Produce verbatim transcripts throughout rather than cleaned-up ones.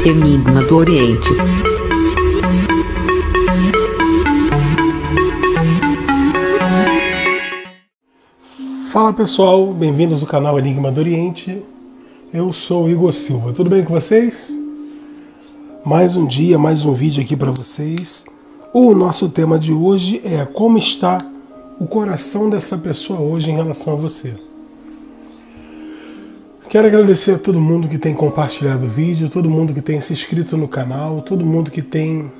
Enigma do Oriente. Fala pessoal, bem-vindos ao canal Enigma do Oriente. Eu sou o Igor Silva, tudo bem com vocês? Mais um dia, mais um vídeo aqui para vocês. O nosso tema de hoje é como está o coração dessa pessoa hoje em relação a você. Quero agradecer a todo mundo que tem compartilhado o vídeo, todo mundo que tem se inscrito no canal, todo mundo que tem,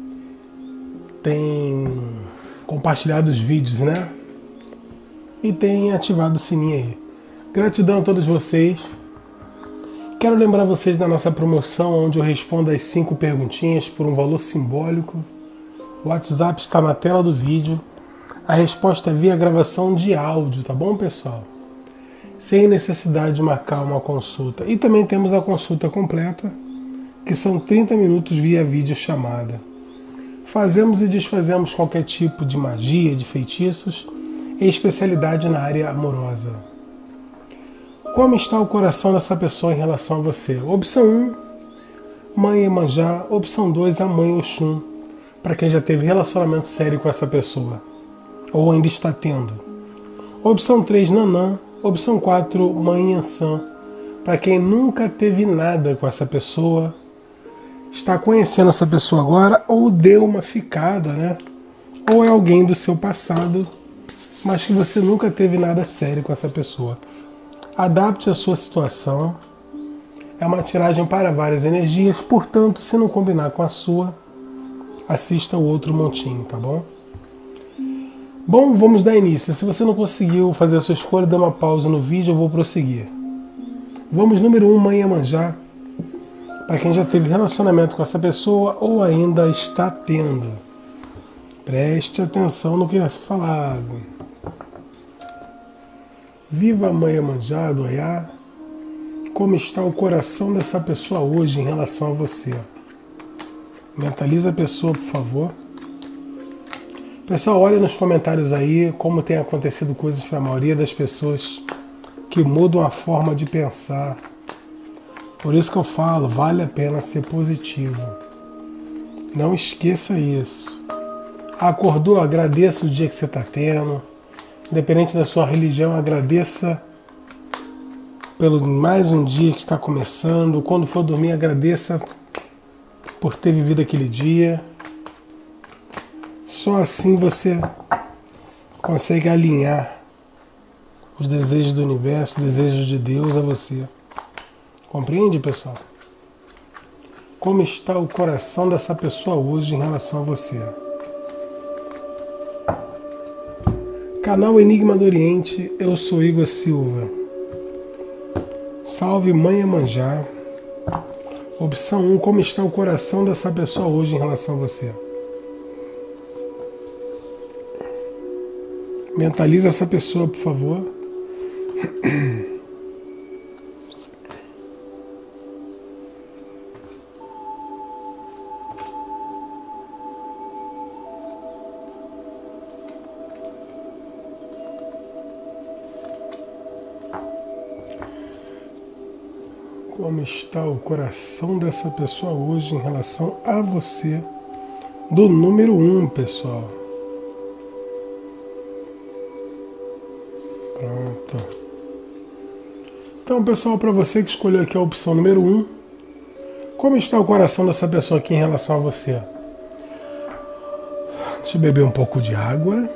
tem compartilhado os vídeos, né? E tem ativado o sininho aí. Gratidão a todos vocês. Quero lembrar vocês da nossa promoção, onde eu respondo as cinco perguntinhas por um valor simbólico. O WhatsApp está na tela do vídeo. A resposta é via gravação de áudio, tá bom, pessoal? Sem necessidade de marcar uma consulta. E também temos a consulta completa, que são trinta minutos via videochamada. Fazemos e desfazemos qualquer tipo de magia, de feitiços e especialidade na área amorosa. Como está o coração dessa pessoa em relação a você? Opção um, Mãe Iemanjá. Opção dois, a Mãe Oxum, para quem já teve relacionamento sério com essa pessoa, ou ainda está tendo. Opção três, Nanã. Opção quatro, Mãe Iansã, para quem nunca teve nada com essa pessoa, está conhecendo essa pessoa agora, ou deu uma ficada, né? Ou é alguém do seu passado, mas que você nunca teve nada sério com essa pessoa. Adapte a sua situação. É uma tiragem para várias energias, portanto, se não combinar com a sua, assista o outro montinho, tá bom? Bom, vamos dar início. Se você não conseguiu fazer a sua escolha, dê uma pausa no vídeo, eu vou prosseguir. Vamos, número um, Mãe Iemanjá. Para quem já teve relacionamento com essa pessoa ou ainda está tendo. Preste atenção no que é falado. Viva a Mãe Iemanjá do Oyá. Como está o coração dessa pessoa hoje em relação a você? Mentaliza a pessoa, por favor. Pessoal, olha nos comentários aí como tem acontecido coisas para a maioria das pessoas que mudam a forma de pensar. Por isso que eu falo, vale a pena ser positivo. Não esqueça isso. Acordou, agradeça o dia que você está tendo. Independente da sua religião, agradeça pelo mais um dia que está começando. Quando for dormir, agradeça por ter vivido aquele dia. Só assim você consegue alinhar os desejos do universo, os desejos de Deus a você. Compreende, pessoal? Como está o coração dessa pessoa hoje em relação a você? Canal Enigma do Oriente, eu sou Igor Silva. Salve Mãe Iemanjá. Opção um, como está o coração dessa pessoa hoje em relação a você? Mentaliza essa pessoa, por favor. Como está o coração dessa pessoa hoje em relação a você? Do número um, pessoal. Pronto. Então, pessoal, para você que escolheu aqui a opção número um, como está o coração dessa pessoa aqui em relação a você? Deixa eu beber um pouco de água.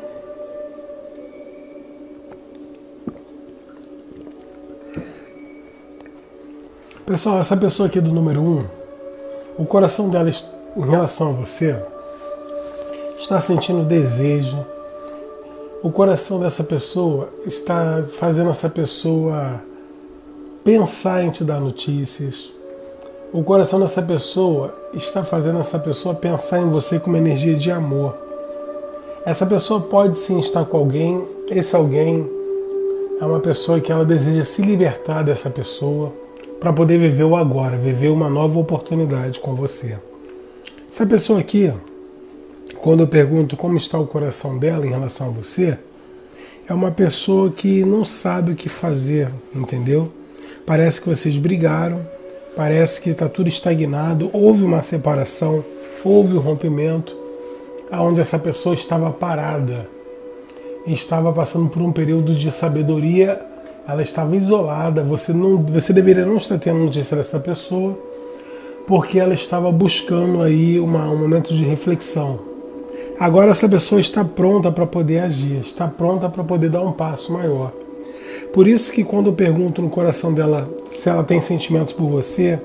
Pessoal, essa pessoa aqui do número um, o coração dela em relação a você está sentindo desejo. O coração dessa pessoa está fazendo essa pessoa pensar em te dar notícias. O coração dessa pessoa está fazendo essa pessoa pensar em você com uma energia de amor. Essa pessoa pode sim estar com alguém. Esse alguém é uma pessoa que ela deseja se libertar dessa pessoa para poder viver o agora, viver uma nova oportunidade com você. Essa pessoa aqui, quando eu pergunto como está o coração dela em relação a você, é uma pessoa que não sabe o que fazer, entendeu? Parece que vocês brigaram, Parece que está tudo estagnado, houve uma separação, houve um rompimento, onde essa pessoa estava parada, estava passando por um período de sabedoria, ela estava isolada, você, não, você deveria não estar tendo notícia dessa pessoa, porque ela estava buscando aí uma, um momento de reflexão. Agora essa pessoa está pronta para poder agir, está pronta para poder dar um passo maior. Por isso que quando eu pergunto no coração dela se ela tem sentimentos por você,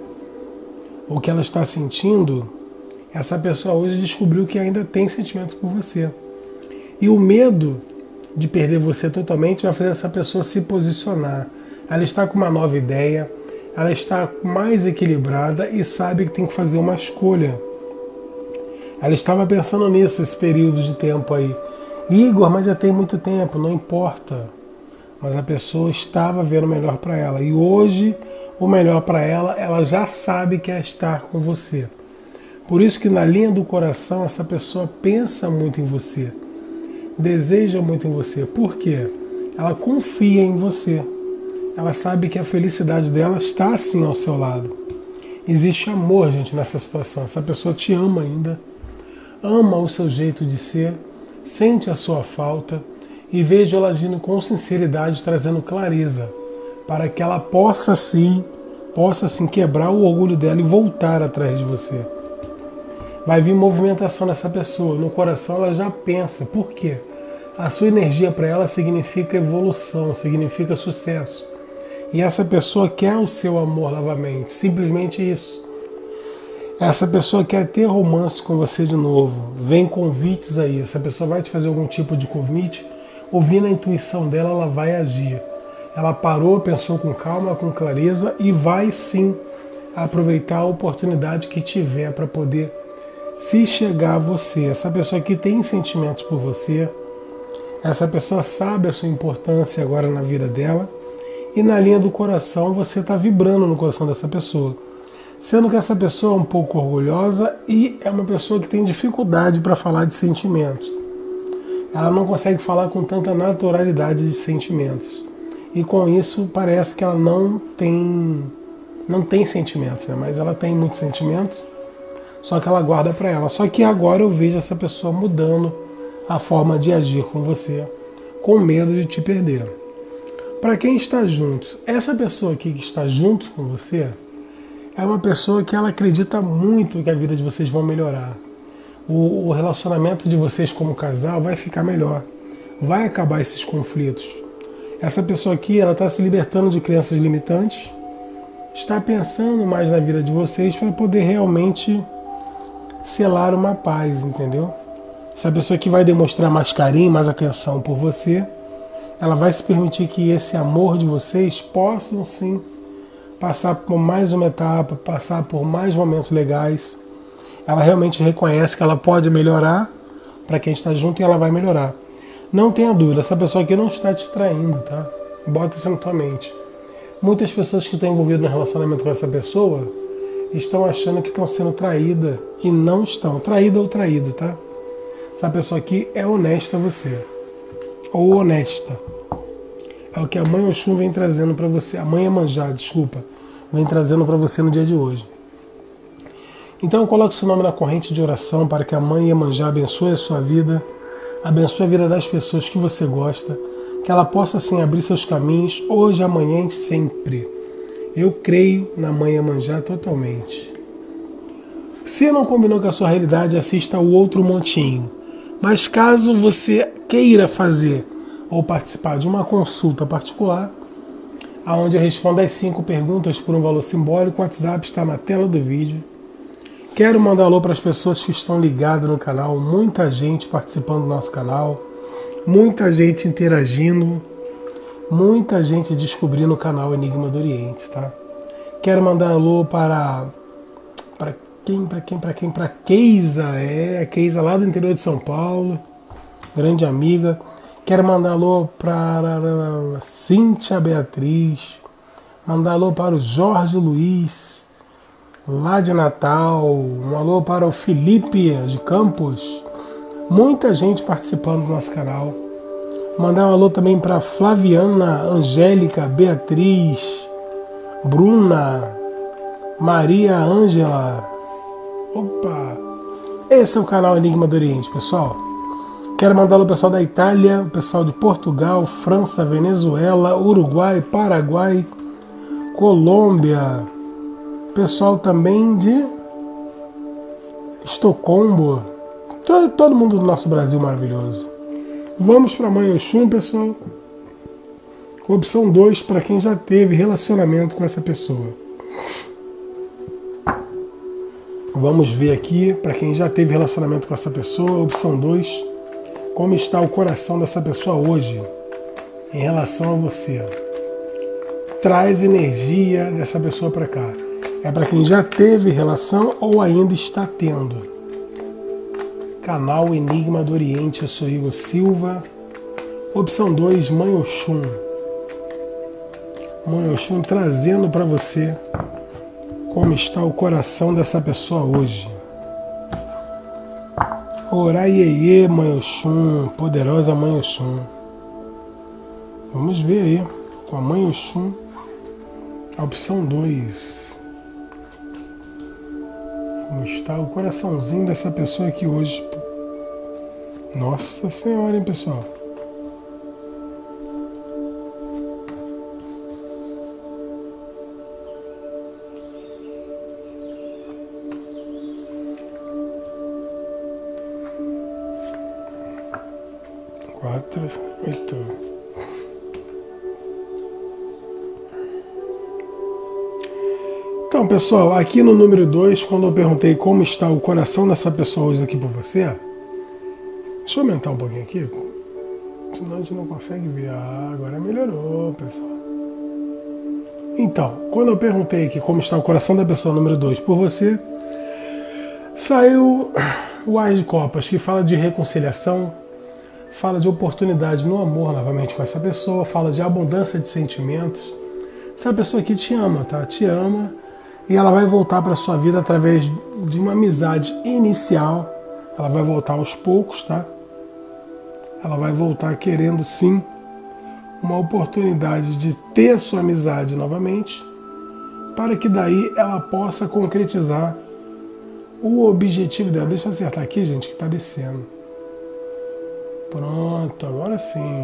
o que ela está sentindo, essa pessoa hoje descobriu que ainda tem sentimentos por você. E o medo de perder você totalmente vai fazer essa pessoa se posicionar. Ela está com uma nova ideia, ela está mais equilibrada e sabe que tem que fazer uma escolha. Ela estava pensando nisso esse período de tempo aí. Igor, mas já tem muito tempo, não importa. Mas a pessoa estava vendo o melhor para ela. E hoje, o melhor para ela, ela já sabe que é estar com você. Por isso que na linha do coração, essa pessoa pensa muito em você. Deseja muito em você. Por quê? Ela confia em você. Ela sabe que a felicidade dela está assim ao seu lado. Existe amor, gente, nessa situação. Essa pessoa te ama ainda. Ama o seu jeito de ser. Sente a sua falta. E vejo ela agindo com sinceridade, trazendo clareza. Para que ela possa sim, possa sim quebrar o orgulho dela e voltar atrás de você. Vai vir movimentação nessa pessoa. No coração ela já pensa. Por quê? A sua energia para ela significa evolução, significa sucesso. E essa pessoa quer o seu amor novamente. Simplesmente isso. Essa pessoa quer ter romance com você de novo. Vem convites aí. Essa pessoa vai te fazer algum tipo de convite. Ouvindo a intuição dela, ela vai agir. Ela parou, pensou com calma, com clareza e vai sim aproveitar a oportunidade que tiver para poder se chegar a você. Essa pessoa aqui tem sentimentos por você. Essa pessoa sabe a sua importância agora na vida dela. E na linha do coração, você está vibrando no coração dessa pessoa. Sendo que essa pessoa é um pouco orgulhosa e é uma pessoa que tem dificuldade para falar de sentimentos. Ela não consegue falar com tanta naturalidade de sentimentos. E com isso parece que ela não tem, não tem sentimentos, né? Mas ela tem muitos sentimentos, só que ela guarda para ela. Só que agora eu vejo essa pessoa mudando a forma de agir com você, com medo de te perder. Para quem está junto, essa pessoa aqui que está junto com você é uma pessoa que ela acredita muito que a vida de vocês vão melhorar. O relacionamento de vocês como casal vai ficar melhor. Vai acabar esses conflitos. Essa pessoa aqui, ela está se libertando de crenças limitantes, está pensando mais na vida de vocês para poder realmente selar uma paz, entendeu? Essa pessoa aqui vai demonstrar mais carinho, mais atenção por você. Ela vai se permitir que esse amor de vocês possam sim passar por mais uma etapa, passar por mais momentos legais. Ela realmente reconhece que ela pode melhorar para quem está junto e ela vai melhorar. Não tenha dúvida, essa pessoa aqui não está te traindo, tá? Bota isso na tua mente. Muitas pessoas que estão envolvidas no relacionamento com essa pessoa estão achando que estão sendo traídas e não estão. Traída ou traído, tá? Essa pessoa aqui é honesta a você. Ou honesta. É o que a Mãe Oxum vem trazendo para você. A Mãe Iemanjá, desculpa. Vem trazendo para você no dia de hoje. Então coloque seu nome na corrente de oração para que a Mãe Iemanjá abençoe a sua vida, abençoe a vida das pessoas que você gosta, que ela possa assim abrir seus caminhos hoje, amanhã e sempre. Eu creio na Mãe Iemanjá totalmente. Se não combinou com a sua realidade, assista o outro montinho. Mas caso você queira fazer ou participar de uma consulta particular, onde eu respondo as cinco perguntas por um valor simbólico, o WhatsApp está na tela do vídeo. Quero mandar alô para as pessoas que estão ligadas no canal, muita gente participando do nosso canal, muita gente interagindo, muita gente descobrindo o canal Enigma do Oriente, tá? Quero mandar alô para para quem, para quem, para quem, para Keisa, é, a Keisa lá do interior de São Paulo, grande amiga. Quero mandar alô para Cíntia Beatriz, mandar alô para o Jorge Luiz, lá de Natal, um alô para o Felipe de Campos, muita gente participando do nosso canal. Mandar um alô também para Flaviana, Angélica, Beatriz, Bruna, Maria Ângela. Opa! Esse é o canal Enigma do Oriente, pessoal. Quero mandar o pessoal da Itália, o pessoal de Portugal, França, Venezuela, Uruguai, Paraguai, Colômbia, pessoal também de Estocolmo, todo, todo mundo do nosso Brasil maravilhoso. Vamos para Mãe Oxum, pessoal. Opção dois, para quem já teve relacionamento com essa pessoa. Vamos ver aqui, para quem já teve relacionamento com essa pessoa, opção dois, como está o coração dessa pessoa hoje, em relação a você. Traz energia dessa pessoa para cá. É para quem já teve relação ou ainda está tendo. Canal Enigma do Oriente, eu sou Igor Silva. Opção dois, Mãe Oxum. Mãe Oxum trazendo para você como está o coração dessa pessoa hoje. Oraiê, Mãe Oxum, poderosa Mãe Oxum. Vamos ver aí, com a Mãe Oxum, a opção dois. Como está o coraçãozinho dessa pessoa aqui hoje. Nossa Senhora, hein, pessoal? Quatro, oito. Então, pessoal, aqui no número dois, quando eu perguntei como está o coração dessa pessoa hoje aqui por você, deixa eu aumentar um pouquinho aqui, senão a gente não consegue ver. Ah, agora melhorou, pessoal. Então, quando eu perguntei aqui como está o coração da pessoa número dois por você, saiu o Ás de Copas, que fala de reconciliação, fala de oportunidade no amor novamente com essa pessoa, fala de abundância de sentimentos. Essa pessoa aqui te ama, tá? Te ama. E ela vai voltar para a sua vida através de uma amizade inicial. Ela vai voltar aos poucos, tá? Ela vai voltar querendo, sim, uma oportunidade de ter a sua amizade novamente, para que daí ela possa concretizar o objetivo dela. Deixa eu acertar aqui, gente, que está descendo. Pronto, agora sim.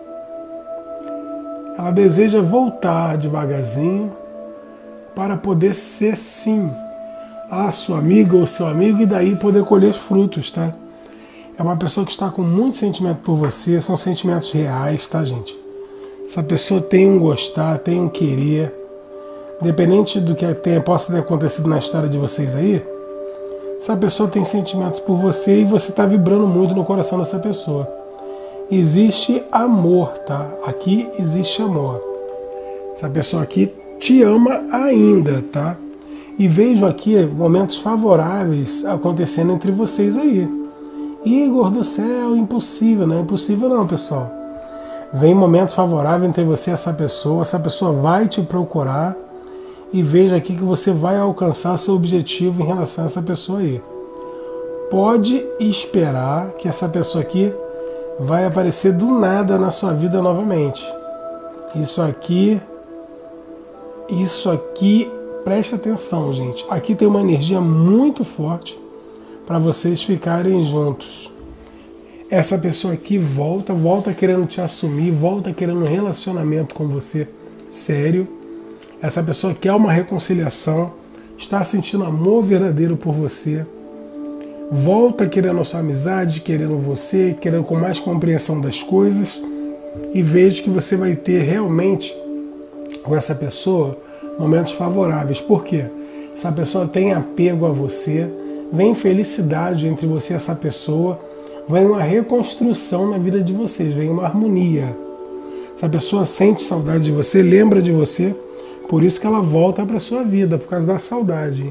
Ela deseja voltar devagarzinho para poder ser, sim, a sua amiga ou seu amigo e daí poder colher frutos, tá? É uma pessoa que está com muito sentimento por você, são sentimentos reais, tá, gente? Essa pessoa tem um gostar, tem um querer, independente do que tenha, possa ter acontecido na história de vocês aí, essa pessoa tem sentimentos por você e você está vibrando muito no coração dessa pessoa. Existe amor, tá? Aqui existe amor. Essa pessoa aqui te ama ainda, tá? E vejo aqui momentos favoráveis acontecendo entre vocês aí. Igor do céu, impossível, não é impossível não, pessoal. Vem momentos favoráveis entre você e essa pessoa, essa pessoa vai te procurar e veja aqui que você vai alcançar seu objetivo em relação a essa pessoa aí. Pode esperar que essa pessoa aqui vai aparecer do nada na sua vida novamente. Isso aqui, isso aqui, presta atenção, gente. Aqui tem uma energia muito forte para vocês ficarem juntos. Essa pessoa aqui volta, volta querendo te assumir, volta querendo um relacionamento com você sério. Essa pessoa quer uma reconciliação, está sentindo amor verdadeiro por você. Volta querendo a sua amizade, querendo você, querendo com mais compreensão das coisas. E vejo que você vai ter realmente com essa pessoa momentos favoráveis. Por quê? Essa pessoa tem apego a você, vem felicidade entre você e essa pessoa, vem uma reconstrução na vida de vocês, vem uma harmonia. Essa pessoa sente saudade de você, lembra de você, por isso que ela volta para a sua vida, por causa da saudade.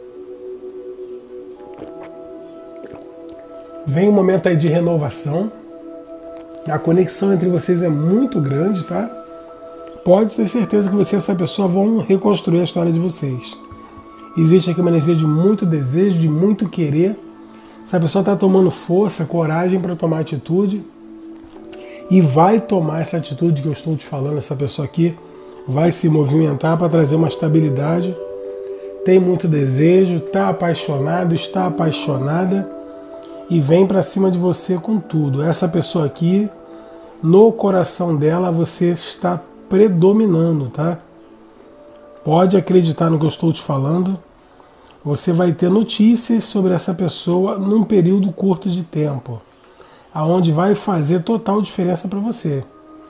Vem um momento aí de renovação, a conexão entre vocês é muito grande, tá? Pode ter certeza que você e essa pessoa vão reconstruir a história de vocês. Existe aqui uma energia de muito desejo, de muito querer. Essa pessoa está tomando força, coragem para tomar atitude e vai tomar essa atitude que eu estou te falando. Essa pessoa aqui vai se movimentar para trazer uma estabilidade. tem muito desejo, está apaixonado, está apaixonada e vem para cima de você com tudo. Essa pessoa aqui, no coração dela, você está predominando, tá? Pode acreditar no que eu estou te falando. Você vai ter notícias sobre essa pessoa num período curto de tempo, aonde vai fazer total diferença para você.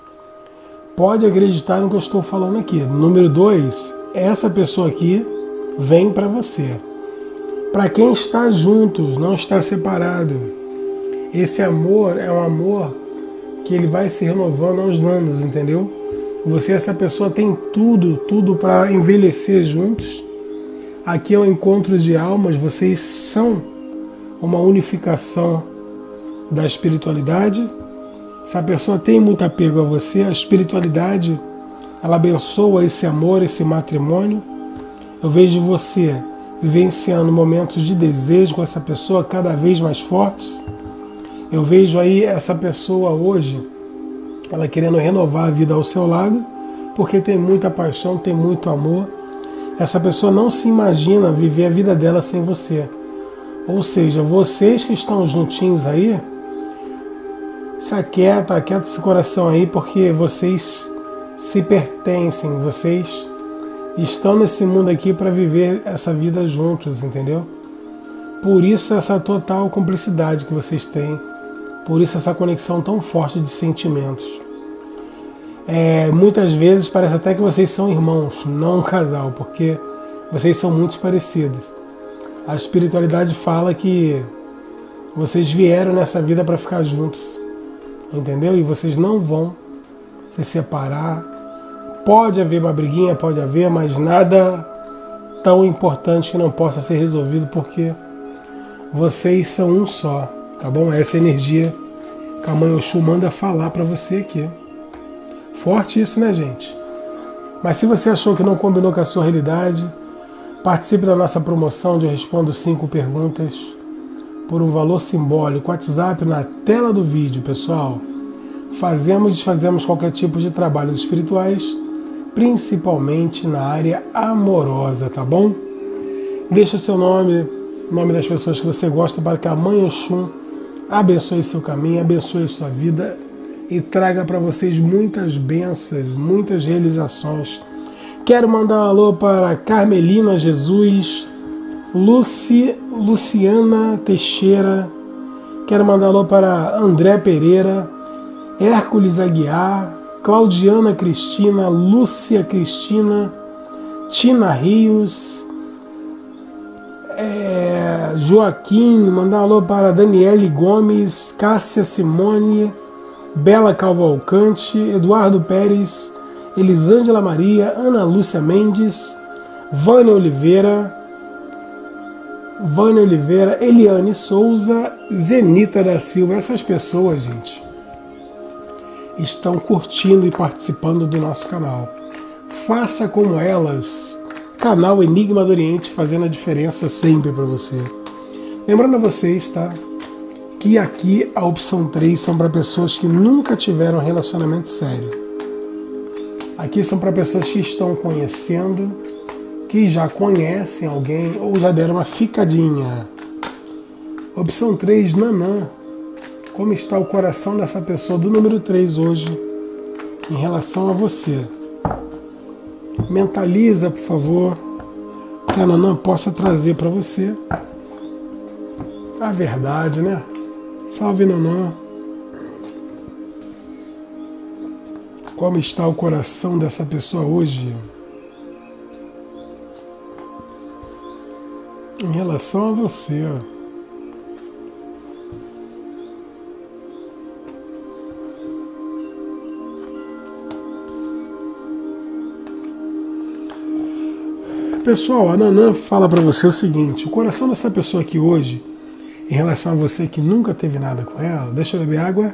Pode acreditar no que eu estou falando aqui. Número dois, essa pessoa aqui vem para você. Para quem está juntos, não está separado. Esse amor é um amor que ele vai se renovando aos anos, entendeu? Você e essa pessoa tem tudo, tudo para envelhecer juntos. Aqui é um encontro de almas, vocês são uma unificação da espiritualidade. Se a pessoa tem muito apego a você, a espiritualidade, ela abençoa esse amor, esse matrimônio. Eu vejo você vivenciando momentos de desejo com essa pessoa cada vez mais fortes. Eu vejo aí essa pessoa hoje, ela querendo renovar a vida ao seu lado, porque tem muita paixão, tem muito amor. Essa pessoa não se imagina viver a vida dela sem você. Ou seja, vocês que estão juntinhos aí, se aquieta, aquieta esse coração aí, porque vocês se pertencem, vocês estão nesse mundo aqui para viver essa vida juntos, entendeu? Por isso essa total cumplicidade que vocês têm, por isso essa conexão tão forte de sentimentos. É, muitas vezes parece até que vocês são irmãos, não um casal, porque vocês são muito parecidos. A espiritualidade fala que vocês vieram nessa vida para ficar juntos, entendeu? E vocês não vão se separar. Pode haver uma briguinha, pode haver, mas nada tão importante que não possa ser resolvido, porque vocês são um só, tá bom? Essa energia que a Mãe Oxum manda falar para você aqui. Forte isso, né, gente? Mas se você achou que não combinou com a sua realidade, participe da nossa promoção onde eu respondo cinco perguntas por um valor simbólico. WhatsApp na tela do vídeo, pessoal. Fazemos e desfazemos qualquer tipo de trabalhos espirituais, principalmente na área amorosa, tá bom? Deixa o seu nome, o nome das pessoas que você gosta, para que a Mãe Oxum abençoe seu caminho, abençoe sua vida e traga para vocês muitas bênçãos, muitas realizações. Quero mandar um alô para Carmelina Jesus, Luci, Luciana Teixeira. Quero mandar um alô para André Pereira, Hércules Aguiar, Claudiana Cristina, Lúcia Cristina, Tina Rios, é, Joaquim. Mandar um alô para Daniele Gomes, Cássia Simone, Bela Cavalcante, Eduardo Pérez, Elisângela Maria, Ana Lúcia Mendes, Vânia Oliveira, Vânia Oliveira, Eliane Souza, Zenita da Silva. Essas pessoas, gente, estão curtindo e participando do nosso canal. Faça como elas. Canal Enigma do Oriente, fazendo a diferença sempre para você. Lembrando a vocês, tá? Que aqui a opção três são para pessoas que nunca tiveram relacionamento sério. Aqui são para pessoas que estão conhecendo, que já conhecem alguém ou já deram uma ficadinha. Opção três, Nanã. Como está o coração dessa pessoa do número três hoje em relação a você? Mentaliza, por favor, que a Nanã possa trazer para você a verdade, né? Salve, Nanã. Como está o coração dessa pessoa hoje em relação a você? Pessoal, a Nanã fala para você o seguinte: o coração dessa pessoa aqui hoje, em relação a você que nunca teve nada com ela, deixa eu beber água.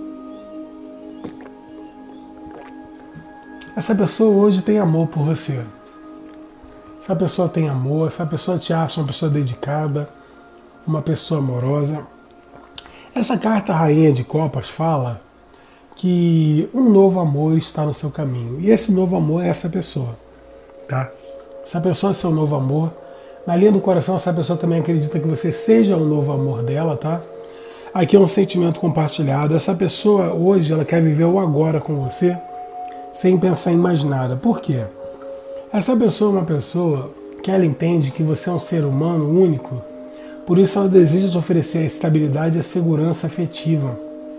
Essa pessoa hoje tem amor por você. Essa pessoa tem amor, essa pessoa te acha uma pessoa dedicada, uma pessoa amorosa. Essa carta Rainha de Copas fala que um novo amor está no seu caminho. E esse novo amor é essa pessoa, tá? Essa pessoa é seu novo amor. Na linha do coração, essa pessoa também acredita que você seja o novo amor dela, tá? Aqui é um sentimento compartilhado. Essa pessoa hoje, ela quer viver o agora com você, sem pensar em mais nada. Por quê? Essa pessoa é uma pessoa que ela entende que você é um ser humano único, por isso ela deseja te oferecer a estabilidade e a segurança afetiva.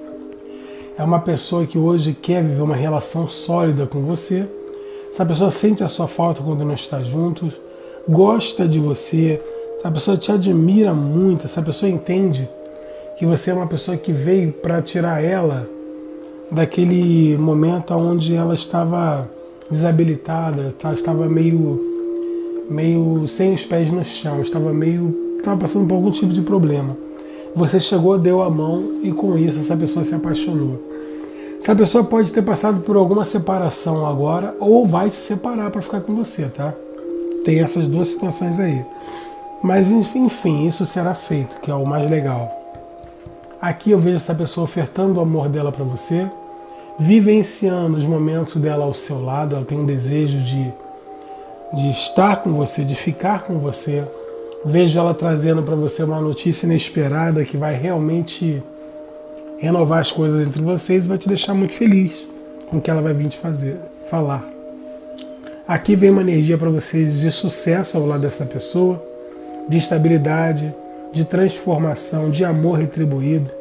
É uma pessoa que hoje quer viver uma relação sólida com você. Essa pessoa sente a sua falta quando não está juntos, gosta de você, essa pessoa te admira muito, essa pessoa entende que você é uma pessoa que veio para tirar ela daquele momento onde ela estava desabilitada, estava meio, meio sem os pés no chão, estava meio, estava passando por algum tipo de problema. Você chegou, deu a mão e com isso essa pessoa se apaixonou. Essa pessoa pode ter passado por alguma separação agora ou vai se separar para ficar com você, tá? Tem essas duas situações aí. Mas enfim, isso será feito, que é o mais legal. Aqui eu vejo essa pessoa ofertando o amor dela para você, vivenciando os momentos dela ao seu lado, ela tem um desejo de, de estar com você, de ficar com você. Vejo ela trazendo para você uma notícia inesperada que vai realmente renovar as coisas entre vocês e vai te deixar muito feliz com o que ela vai vir te fazer, falar. Aqui vem uma energia para vocês de sucesso ao lado dessa pessoa, de estabilidade, de transformação, de amor retribuído.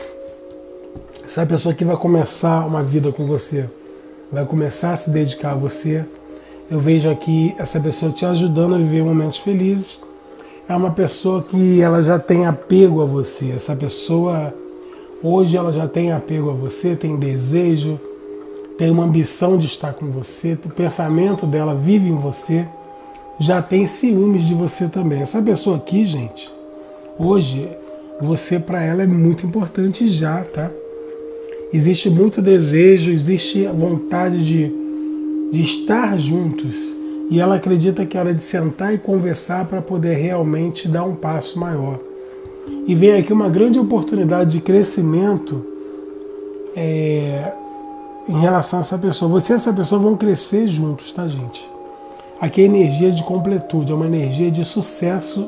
Essa pessoa que vai começar uma vida com você, vai começar a se dedicar a você. Eu vejo aqui essa pessoa te ajudando a viver momentos felizes. É uma pessoa que ela já tem apego a você. Essa pessoa, hoje ela já tem apego a você, tem desejo, tem uma ambição de estar com você, o pensamento dela vive em você, já tem ciúmes de você também. Essa pessoa aqui, gente, hoje, você para ela é muito importante já, tá? Existe muito desejo, existe a vontade de, de estar juntos. E ela acredita que é hora de sentar e conversar para poder realmente dar um passo maior. E vem aqui uma grande oportunidade de crescimento é, em relação a essa pessoa. Você e essa pessoa vão crescer juntos, tá, gente? Aqui é energia de completude, é uma energia de sucesso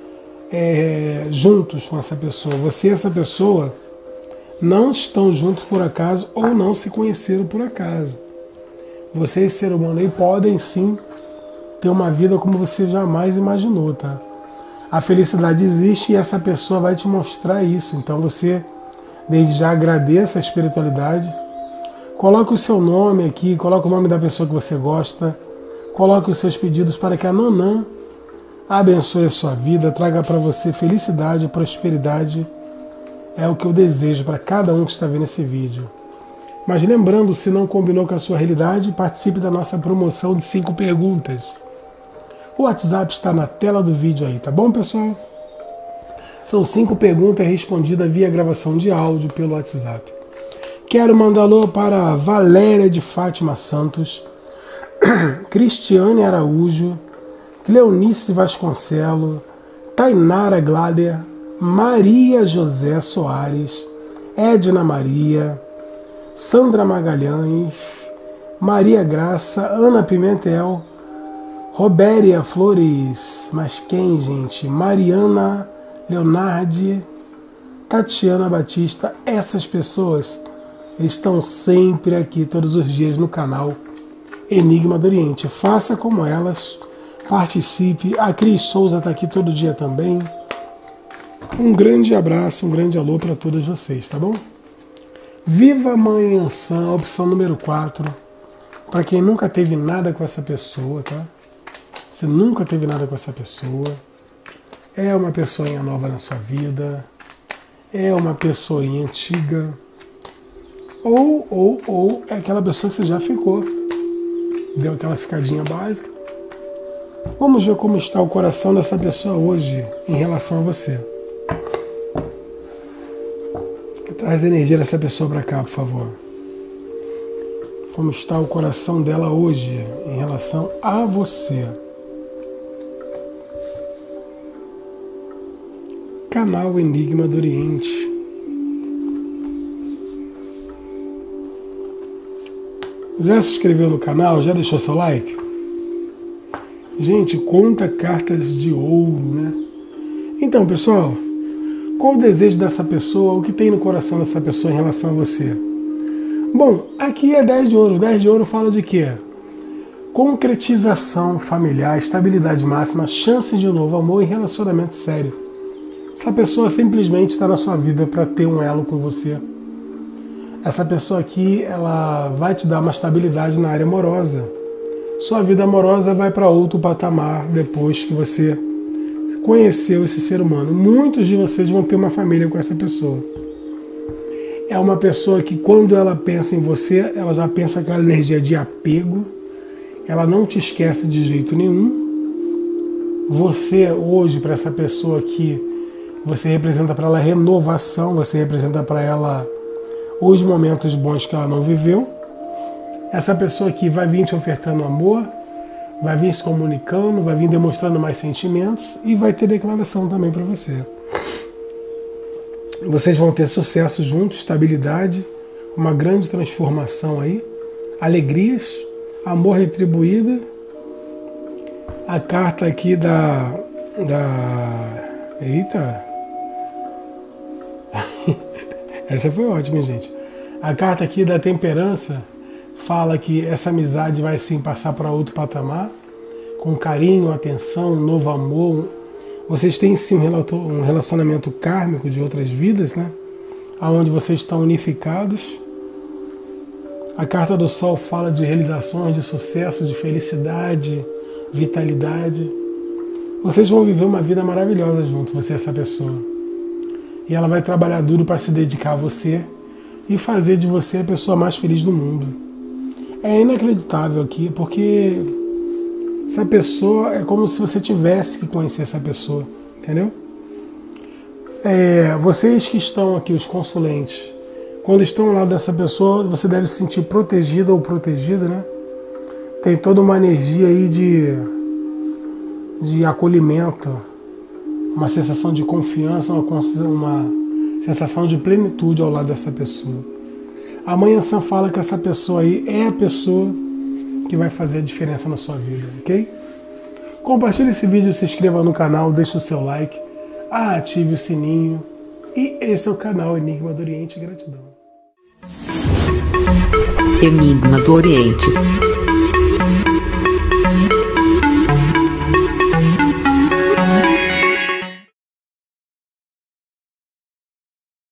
é, juntos com essa pessoa. Você e essa pessoa não estão juntos por acaso ou não se conheceram por acaso. Você e esse ser humano aí podem sim ter uma vida como você jamais imaginou, tá? A felicidade existe e essa pessoa vai te mostrar isso. Então você, desde já, agradeça a espiritualidade. Coloque o seu nome aqui, coloque o nome da pessoa que você gosta. Coloque os seus pedidos para que a Nanã abençoe a sua vida, traga para você felicidade, prosperidade. É o que eu desejo para cada um que está vendo esse vídeo. Mas lembrando, se não combinou com a sua realidade, participe da nossa promoção de cinco perguntas. O WhatsApp está na tela do vídeo aí, tá bom, pessoal? São cinco perguntas respondidas via gravação de áudio pelo WhatsApp. Quero mandar alô para Valéria de Fátima Santos, Cristiane Araújo, Cleonice Vasconcelo, Tainara Glader, Maria José Soares, Edna Maria, Sandra Magalhães, Maria Graça, Ana Pimentel, Robéria Flores, mas quem, gente? Mariana Leonardi, Tatiana Batista. Essas pessoas estão sempre aqui todos os dias no canal Enigma do Oriente. Faça como elas, participe. A Cris Souza está aqui todo dia também. Um grande abraço, um grande alô para todos vocês, tá bom? Viva Mãe Ançã, opção número quatro. Para quem nunca teve nada com essa pessoa, tá? Você nunca teve nada com essa pessoa. É uma pessoinha nova na sua vida. É uma pessoinha antiga. Ou, ou, ou é aquela pessoa que você já ficou. Deu aquela ficadinha básica. Vamos ver como está o coração dessa pessoa hoje em relação a você. Traz a energia dessa pessoa para cá, por favor. Como está o coração dela hoje em relação a você. Canal Enigma do Oriente. Já se inscreveu no canal? Já deixou seu like? Gente, conta cartas de ouro, né? Então, pessoal, qual o desejo dessa pessoa, o que tem no coração dessa pessoa em relação a você? Bom, aqui é dez de ouro. dez de ouro fala de quê? Concretização familiar, estabilidade máxima, chance de um novo amor e relacionamento sério. Essa pessoa simplesmente está na sua vida para ter um elo com você. Essa pessoa aqui, ela vai te dar uma estabilidade na área amorosa. Sua vida amorosa vai para outro patamar depois que você conheceu esse ser humano. Muitos de vocês vão ter uma família com essa pessoa. É uma pessoa que quando ela pensa em você, ela já pensa aquela energia de apego. Ela não te esquece de jeito nenhum. Você hoje, para essa pessoa aqui, você representa para ela renovação, você representa para ela os momentos bons que ela não viveu. Essa pessoa aqui vai vir te ofertando amor, vai vir se comunicando, vai vir demonstrando mais sentimentos e vai ter declaração também para você. Vocês vão ter sucesso juntos, estabilidade, uma grande transformação aí, alegrias, amor retribuído. A carta aqui da... da... Eita! Essa foi ótima, gente. A carta aqui da temperança fala que essa amizade vai sim passar para outro patamar, com carinho, atenção, um novo amor. Vocês têm sim um relacionamento kármico de outras vidas, né? Onde vocês estão unificados. A carta do Sol fala de realizações, de sucesso, de felicidade, vitalidade. Vocês vão viver uma vida maravilhosa juntos, você e essa pessoa. E ela vai trabalhar duro para se dedicar a você e fazer de você a pessoa mais feliz do mundo. É inacreditável aqui, porque essa pessoa é como se você tivesse que conhecer essa pessoa, entendeu? É, vocês que estão aqui, os consulentes, quando estão ao lado dessa pessoa, você deve se sentir protegida ou protegida, né? Tem toda uma energia aí de, de acolhimento, uma sensação de confiança, uma, uma sensação de plenitude ao lado dessa pessoa. A Mãe Ansã fala que essa pessoa aí é a pessoa que vai fazer a diferença na sua vida, ok? Compartilhe esse vídeo, se inscreva no canal, deixe o seu like, ative o sininho. E esse é o canal Enigma do Oriente. Gratidão. Enigma do Oriente.